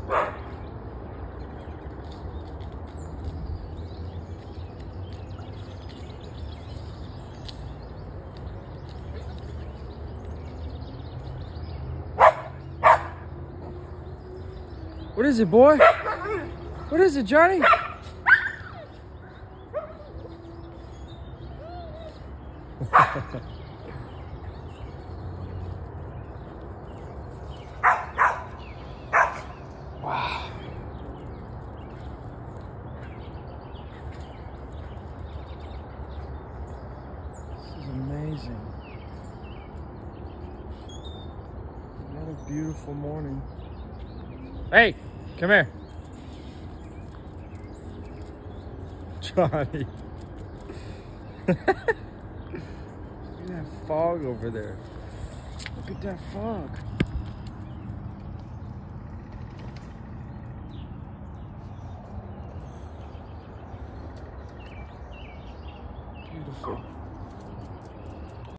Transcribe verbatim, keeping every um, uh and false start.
What is it, boy? What is it, Johnny? Wow. This is amazing. What a beautiful morning. Hey, come here. Johnny. Look at that fog over there. Look at that fog. Beautiful.